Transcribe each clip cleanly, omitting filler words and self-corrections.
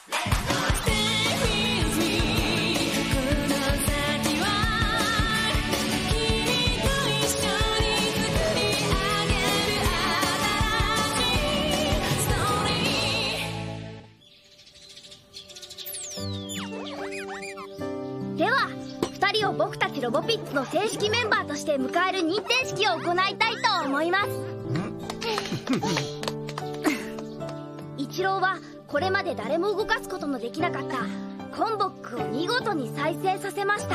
では2人を僕たちロボピッツの正式メンバーとして迎える認定式を行いたいと思います。一郎はこれまで誰も動かすことのできなかったコンボックを見事に再生させました。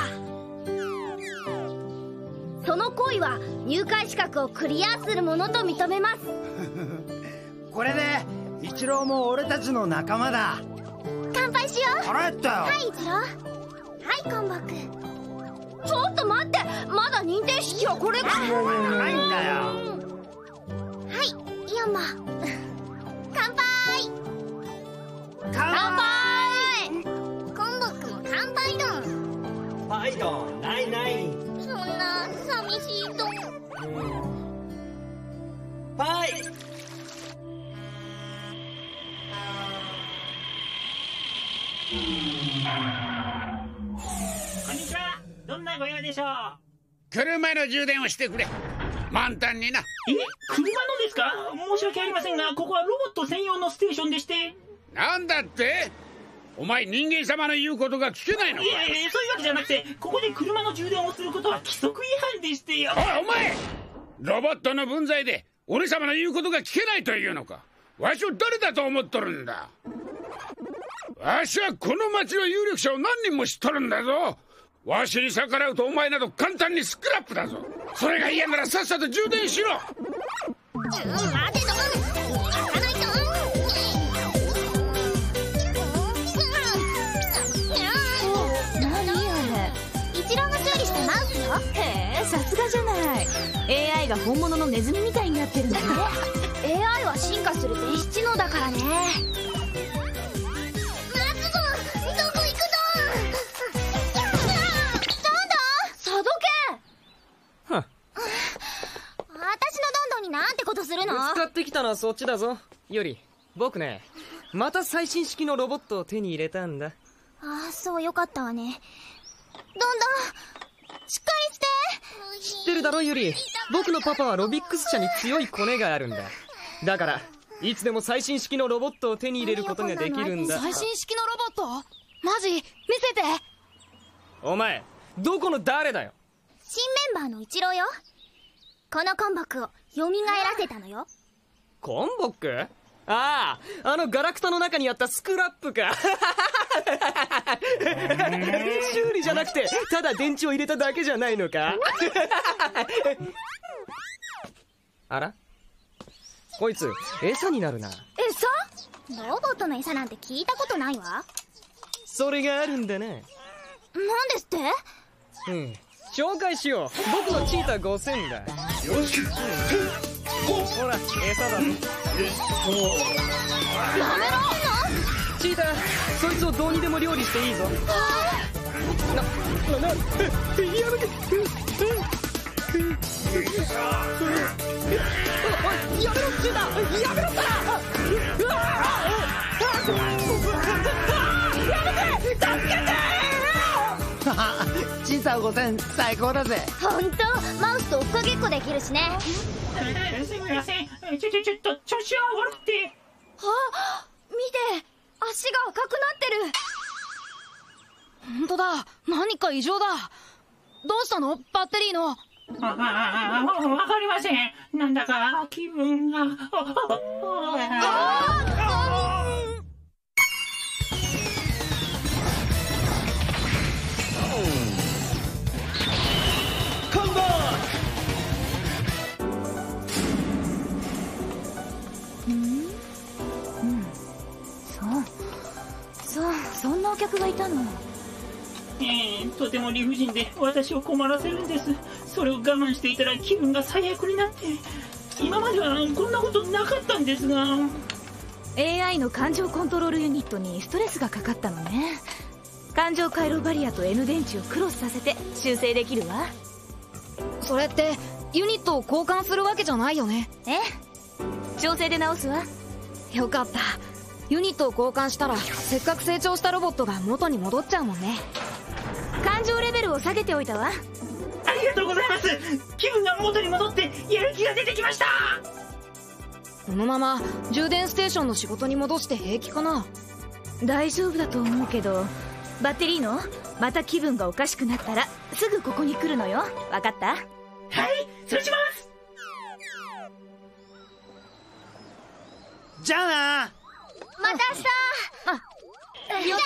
その行為は入会資格をクリアするものと認めます。 これで一郎も俺たちの仲間だ。 乾杯しよう。 腹減ったよ。 はい一郎。はいコンボック。ちょっと待って、まだ認定式はこれからないんだよ。 はいイオンも乾杯。乾杯。コンボックも乾杯だ。 はいどん、ないない。 そんな寂しいと。 はい。こんにちは。どんなご用でしょう。 車の充電をしてくれ。満タンにな。 車のですか。申し訳ありませんが、ここはロボット専用のステーションでして。 なんだって。お前人間様の言うことが聞けないのか。 いやいや、そういうわけじゃなくて、ここで車の充電をすることは規則違反でしてよ。 お前ロボットの分際で俺様の言うことが聞けないというのか。わしを誰だと思っとるんだ。わしはこの町の有力者を何人も知っとるんだぞ。わしに逆らうとお前など簡単にスクラップだぞ。それが嫌ならさっさと充電しろ。 待てどん、開かないと。何あれ。一郎が修理したマウスよ。 へえ、さすがじゃない。 AI が本物のネズミみたいになってるんだね。 AI は進化する電子知能だからね。なんてことするの？ 使ってきたのはそっちだぞ。より僕ね、また最新式のロボットを手に入れたんだ。 ああ、そうよかったわね。どんどんしっかりして。 知ってるだろユリ。僕のパパはロビックス社に強いコネがあるんだ。だからいつでも最新式のロボットを手に入れることができるんだ。 最新式のロボット？マジ？見せて。 お前どこの誰だよ。 新メンバーの一郎よ。このコンボックを蘇らせたのよ。 コンボック？ああ、あのガラクタの中にあったスクラップか。修理じゃなくてただ電池を入れただけじゃないのか。あら、こいつ餌になるな。 餌？ロボットの餌なんて聞いたことないわ。 それがあるんだな。 なんですって？ 紹介しよう。僕のチーター5000だ。よし、ほら餌だ。 ダメなの？ チーター、そいつをどうにでも料理していいぞ。やめて。おい、やめろチーター、やめろったら。やめて、助けて。 チーター5000最高だぜ。 ほんと、マウスと追っかけっこできるしね。 すみません、ちょっと調子が悪くて。 あ、見て、足が赤くなってる。ほんとだ、何か異常だ。どうしたの？バッテリーの。 わかりません。なんだか気分が。 そんなお客がいたの。 とても理不尽で私を困らせるんです。それを我慢していたら気分が最悪になって。今まではこんなことなかったんですが。 AI の感情コントロールユニットにストレスがかかったのね。感情回路バリアと N 電池をクロスさせて修正できるわ。それってユニットを交換するわけじゃないよね。調整で直すわ。よかった。 ユニットを交換したらせっかく成長したロボットが元に戻っちゃうもんね。感情レベルを下げておいたわ。 ありがとうございます。気分が元に戻ってやる気が出てきました。 このまま充電ステーションの仕事に戻して平気かな？ 大丈夫だと思うけど、バッテリーのまた気分がおかしくなったらすぐここに来るのよ。わかった？ はい、そうします。 じゃあな。 また明日。じゃあね。バイバイ。ね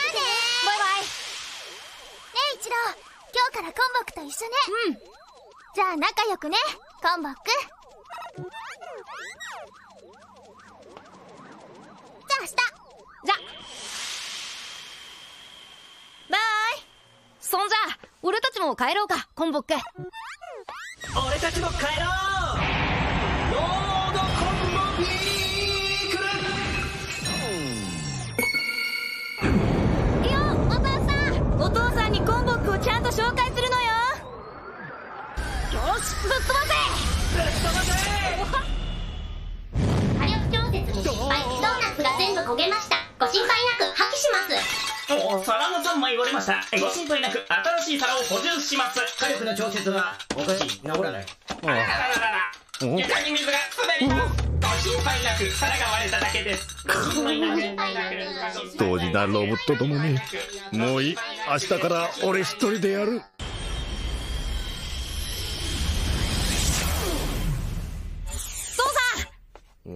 え一郎、今日からコンボックと一緒ね。じゃあ仲良くね、コンボック。じゃあ明日。じゃバイ。そんじゃ俺たちも帰ろうか、コンボック。 俺たちも帰ろう。ロードコンボビークル。 いいよ、お父さん。お父さんにコンボックをちゃんと紹介するのよ。よし、ぶっ飛ばせ。 火力調節に失敗。ドーナツが全部焦げました。ご心配なく破棄します。 お皿の三枚割れました。ご心配なく新しい皿を補充します。 火力の調節がおかしい、治らない。 あらららら、床に水が滑ります。ご心配なく皿が割れただけです。ご心配なく。 当時だロボットどもに。もういい、明日から俺一人でやる。 父さん。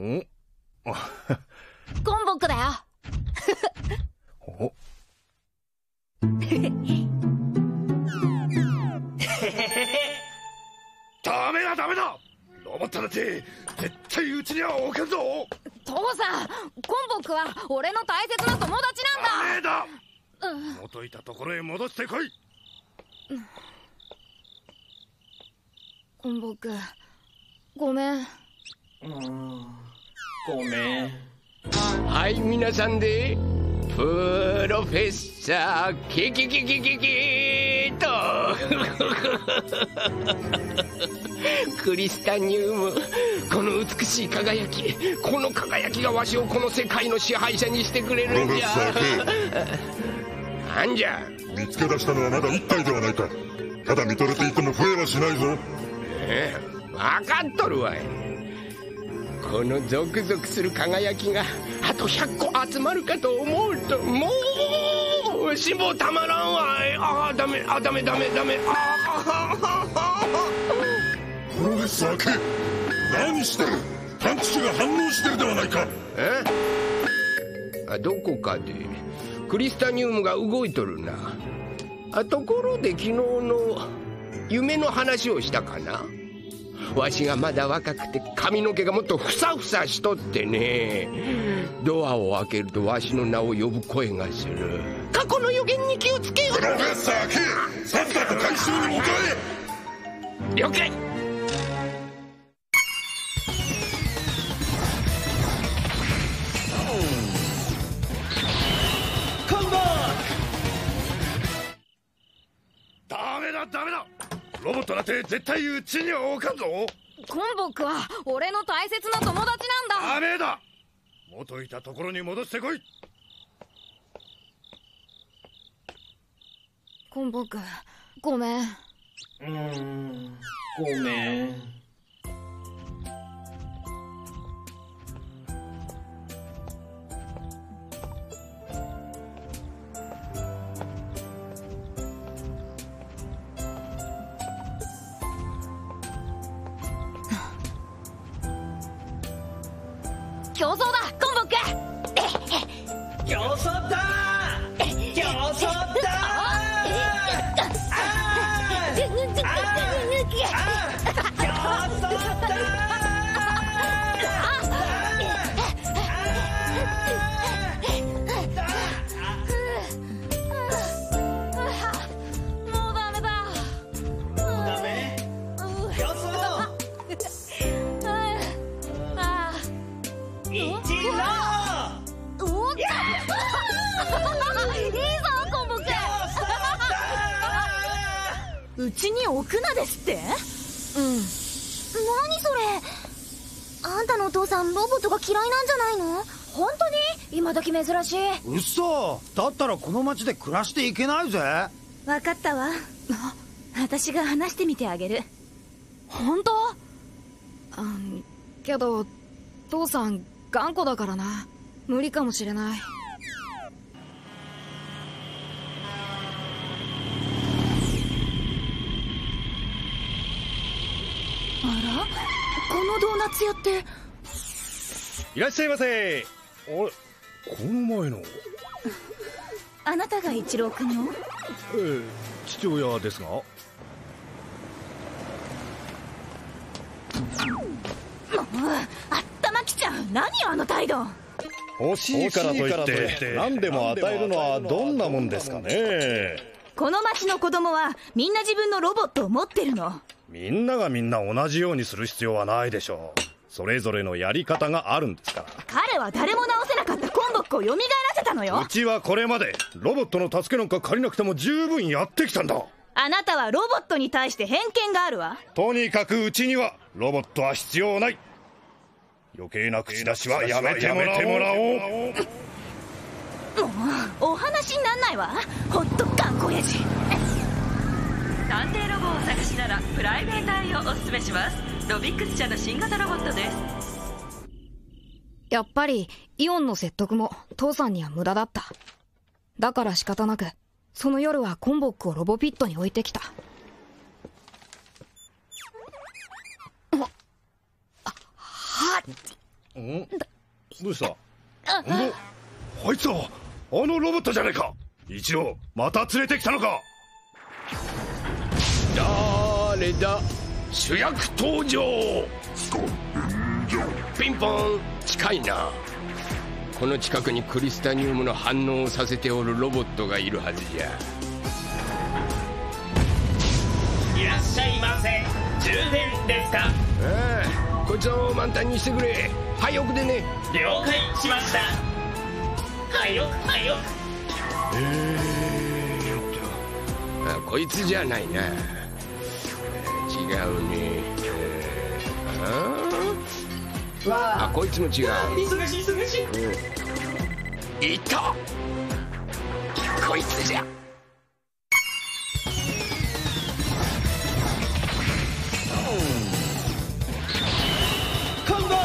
コンボックだよ。 おダメだダメだ、ロボットだって絶対うちには置けんぞ。 父さん、コンボックは俺の大切な友達なんだ。 ダメだ、元いたところへ戻してこい。 コンボック、ごめん。 ごめん。 はい、皆さんでプロフェッサーキキキキキキーとクリスタニウム、この美しい輝き、この輝きがわしをこの世界の支配者にしてくれるんじゃ。なんじゃ。 見つけ出したのはまだ1体ではないか。ただ見とれていても増えはしないぞ。 分かっとるわい。このゾクゾクする輝きがあと100個集まるかと思うと、もう脂肪たまらんわい。ダメダメダメ。 プロフェッサー K、 何してる。探知機が反応してるではないか。 どこかでクリスタニウムが動いとるな。ところで昨日の夢の話をしたかな。わしがまだ若くて髪の毛がもっとふさふさしとってね、ドアを開けるとわしの名を呼ぶ声がする。過去の予言に気をつけよう。 プロフェッサー K、 さっさと回収に向かえ。了解。 コンボ。 ダメだダメだ、ロボットだって絶対うちには置かんぞ。 コンボックは俺の大切な友達なんだ。 ダメだ、元いたところに戻してこい。 コンボック、ごめん。 ごめん。 競争だ、コンボック。 競争だ。競争だ。 もうダメだ。 ダメ。競争。一郎。 おっいいぞ、コンボック。 うちに置くなですって？ 何それ。あんたのお父さんロボットが嫌いなんじゃないの？ 本当に今時珍しい。 うっそ、だったらこの町で暮らしていけないぜ。 分かったわ。私が話してみてあげる。 本当？けど父さん頑固だからな。無理かもしれない。 あら、このドーナツ屋って。 いらっしゃいませ。あれ、この前の。 あなたが一郎君の？ 父親ですが。 あったまきちゃう。何よあの態度。 欲しいからといって何でも与えるのはどんなもんですかね。 この町の子供はみんな自分のロボットを持ってるの。 みんながみんな同じようにする必要はないでしょう。それぞれのやり方があるんですから。 彼は誰も直せなかったコンボックを蘇らせたのよ。 うちはこれまでロボットの助けなんか借りなくても十分やってきたんだ。 あなたはロボットに対して偏見があるわ。 とにかくうちにはロボットは必要ない。余計な口出しはやめてもらおう。 もうお話になんないわ。ほっと頑固親父。 探偵ロボをお探しならプライベートアイをおすすめします。ロビックス社の新型ロボットです。 やっぱりイオンの説得も父さんには無駄だった。だから仕方なくその夜はコンボックをロボピットに置いてきた。 どうした？あいつはあのロボットじゃないか。一応また連れてきたのか。 誰だ？主役登場。ピンポン。近いな。この近くにクリスタニウムの反応をさせておるロボットがいるはずじゃ。 いらっしゃいませ。充電ですか？ こいつを満タンにしてくれ。はい奥でね。 了解しました。はいよはいよ。 こいつじゃないな。違うね。こいつも違う。 忙しい忙しい。 いた。こいつじゃ。 コンボ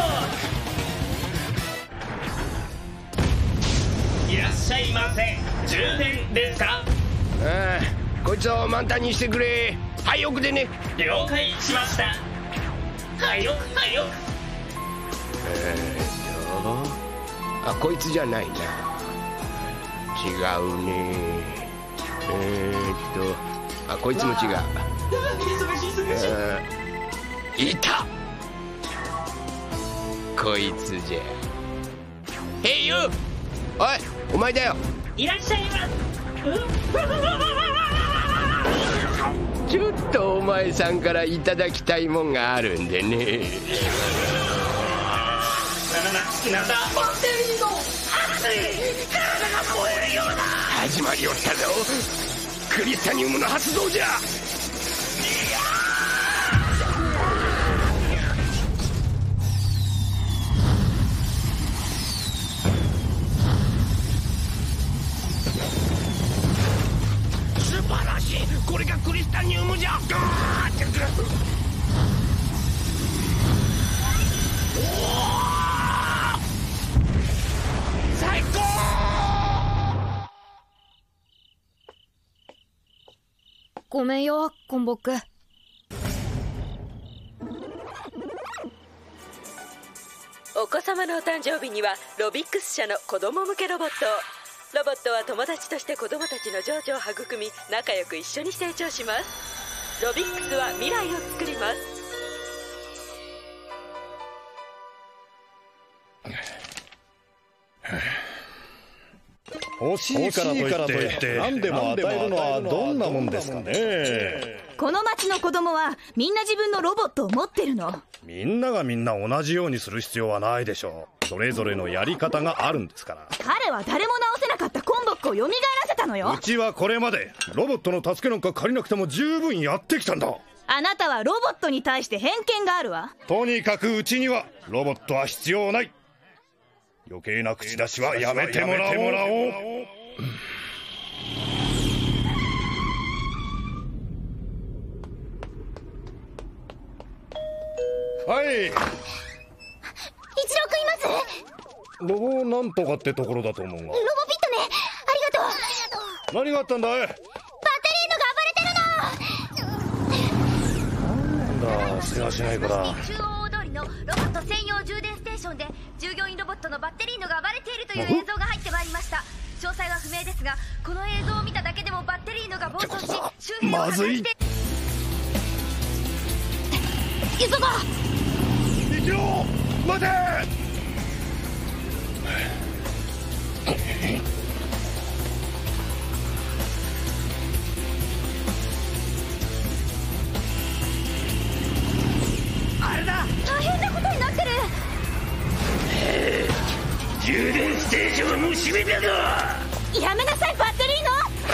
いらっしゃいませ。充電ですか？ こいつを満タンにしてくれ。はい奥でね。 了解しました。はいよはいよ。 こいつじゃないな。違うね。こいつも違う。 忙しい忙しい。 いた。こいつじゃ。へいよ。おいお前だよ。 いらっしゃいま。 ちょっとお前さんからいただきたいもんがあるんでね。 なんだバッテリーの熱い体が燃えるような。 始まりよったぞ。クリスタニウムの発動じゃ。素晴らしい。これがクリスタニウムじゃ。最高。 ごめんよコンボック。 お子様のお誕生日にはロビックス社の子供向けロボットを。ロボットは友達として子供たちの情緒を育み、仲良く一緒に成長します。ロビックスは未来を作ります。 欲しいからといって何でも与えるのはどんなもんですかね。 この町の子供はみんな自分のロボットを持ってるの。 みんながみんな同じようにする必要はないでしょう。それぞれのやり方があるんですから。 彼は誰も直せなかったコンボックを蘇らせたのよ。 うちはこれまでロボットの助けなんか借りなくても十分やってきたんだ。 あなたはロボットに対して偏見があるわ。 とにかくうちにはロボットは必要ない。 余計な口出しはやめてもらおう。はい。 一郎くんいます？ ロボなんとかってところだと思うが。 ロボピットね。ありがとう。 何があったんだい？ バッテリーのが暴れてるの。 なんだ、世話しないから。 中央大通りのロボット専用充電ステーションで従業員ロボットのバッテリーのが暴れているという映像が入ってまいりました。詳細は不明ですが、この映像を見ただけでもバッテリーのが暴走し、周辺をまずい。 急ごう。 一郎、待て。 あれだ。 大変なことになってる。 充電ステーションも閉めたぞ。 やめなさい、バッテリーの。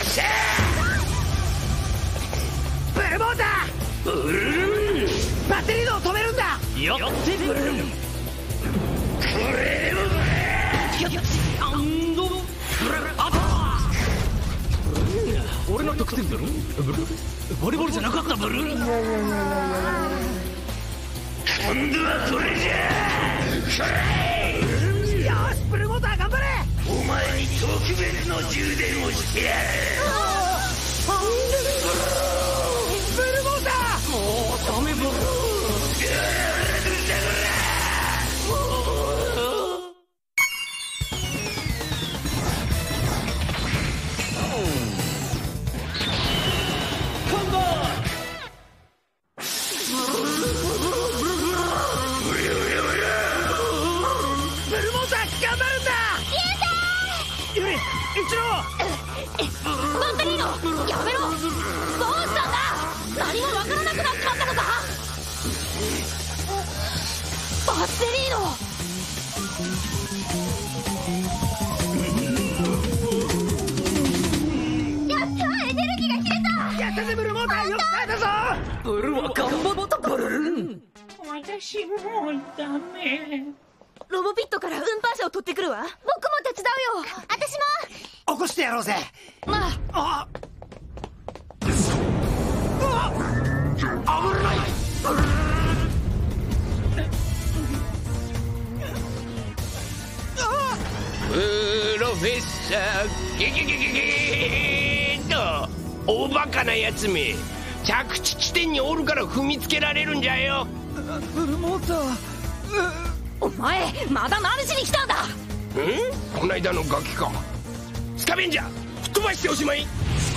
ブルモーター。 ブルーン。 バッテリーのを止めるんだ。 よってブルーン。 これを俺の得点ブルーン。ボリボリじゃなかったブルーン。 今度はこれじゃ。 よし、ブルモーター頑張れ。 お前に特別の充電をしてやる。 ブルモーター。 もうダメブルーン。 一郎。 バッテリーのやめろ。どうしたんだ。何もわからなくなっちまったのか。バッテリーの。やった、エネルギーが切れた。 やったぜブルモーター、よく耐えたぞ。 ブルーは頑張ったブルーン。 私もうダメ。 ロボピットから運搬車を取ってくるわ。 僕も手伝うよ。私も。 起こしてやろうぜ。 まあ。 危ない。 プロフェッサーゲゲゲゲゲーとおバカなやつめ、着地地点におるから踏みつけられるんじゃよ。 ブルモーター。 お前まだ何しに来たんだ。 こないだのガキか。スカベンジャー吹っ飛ばしておしまい。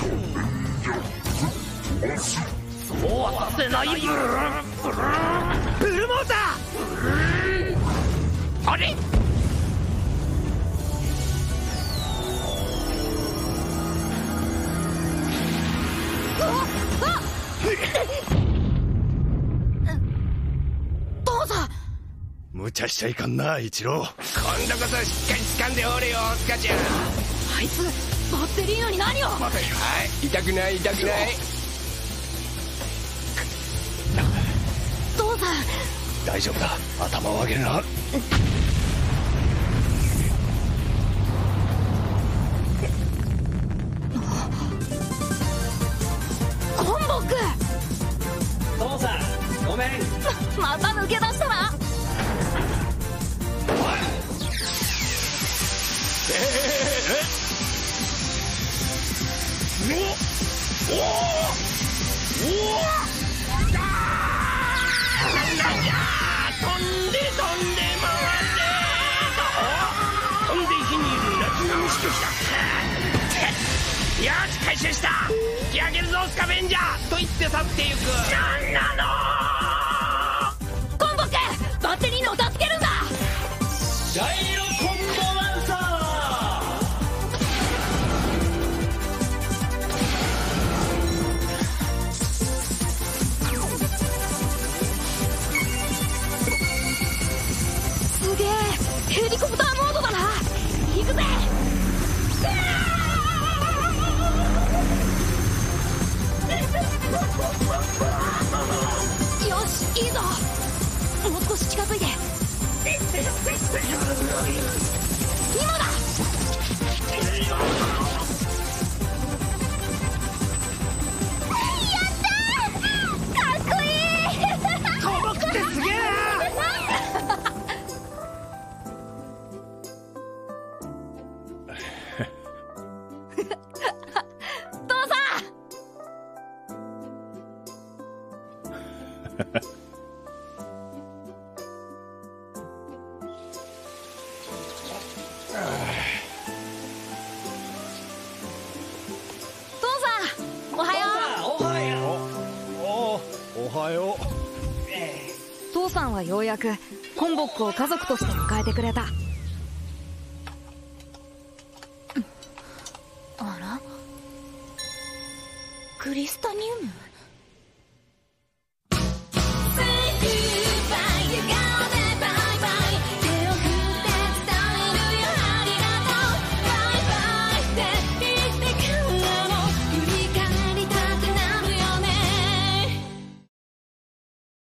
そうはさせないブルーン。 ブルモーター。あれ父さん。 無茶しちゃいかんな、一郎。 今度こそしっかり掴んでおれよ、スカちゃん。 あいつバッテリーのに何を。 はい、痛くない痛くない。 父さん。 大丈夫だ、頭を上げるな。 コンボック。 父さんごめん。 また抜け出したな。 よし回収した。引き上げるぞスカベンジャーと言って去ってゆく。なんなのコンボック、バッテリーのを助けるんだ。 ジャイロコンボランサすげえ、ヘリコプターモードだな。行くぜ。よし、いいぞ。もう少し近づいて。 おはよう。 父さんはようやくコンボックを家族として迎えてくれた。 あら、クリスタニウム。